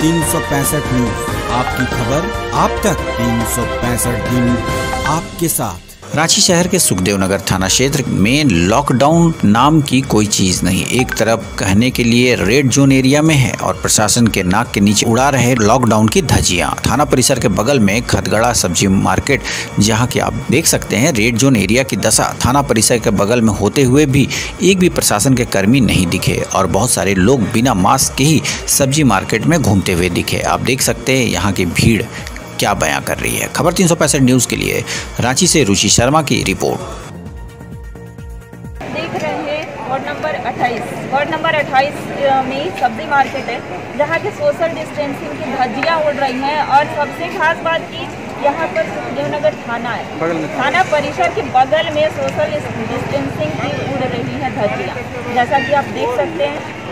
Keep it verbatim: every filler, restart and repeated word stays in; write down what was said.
तीन सौ पैंसठ न्यूज, आपकी खबर आप तक, तीन सौ पैंसठ दिन आपके साथ। रांची शहर के सुखदेव नगर थाना क्षेत्र में लॉकडाउन नाम की कोई चीज नहीं। एक तरफ कहने के लिए रेड जोन एरिया में है और प्रशासन के नाक के नीचे उड़ा रहे लॉकडाउन की धज्जियां। थाना परिसर के बगल में खतगड़ा सब्जी मार्केट, जहां की आप देख सकते हैं रेड जोन एरिया की दशा। थाना परिसर के बगल में होते हुए भी एक भी प्रशासन के कर्मी नहीं दिखे और बहुत सारे लोग बिना मास्क के ही सब्जी मार्केट में घूमते हुए दिखे। आप देख सकते हैं यहाँ की भीड़ क्या बयां कर रही है। खबर तीन सौ पैंसठ न्यूज के लिए रांची से रुचि शर्मा की रिपोर्ट। देख रहे हैं वार्ड नंबर अट्ठाईस वार्ड नंबर अट्ठाईस में सब्जी मार्केट है, जहां के सोशल डिस्टेंसिंग की धज्जियां उड़ रही हैं। और सबसे खास बात की यहाँ पर सुखदेवनगर थाना है, थाना परिसर के बगल में सोशल डिस्टेंसिंग की उड़ रही है धज्जियां, जैसा कि आप देख सकते हैं।